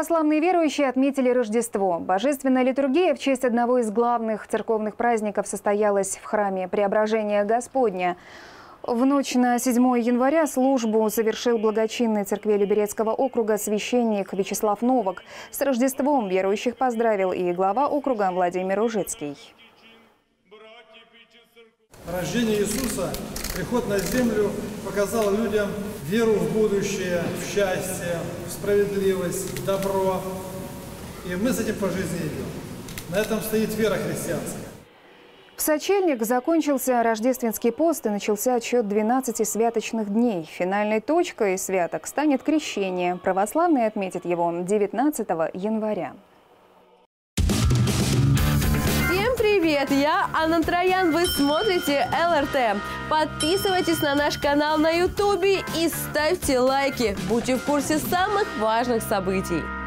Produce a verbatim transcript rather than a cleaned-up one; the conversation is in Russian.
Православные верующие отметили Рождество. Божественная литургия в честь одного из главных церковных праздников состоялась в храме Преображения Господня. В ночь на седьмое января службу совершил благочинный церкви Люберецкого округа священник Вячеслав Новак. С Рождеством верующих поздравил и глава округа Владимир Ужицкий. Рождение Иисуса, приход на землю показал людям веру в будущее, в счастье, в справедливость, в добро. И мы с этим по жизни идем. На этом стоит вера христианская. В сочельник закончился рождественский пост и начался отсчет двенадцати святочных дней. Финальной точкой святок станет крещение. Православные отметят его девятнадцатого января. Привет, я Анна Троян, вы смотрите эл эр тэ. Подписывайтесь на наш канал на ютубе и ставьте лайки. Будьте в курсе самых важных событий.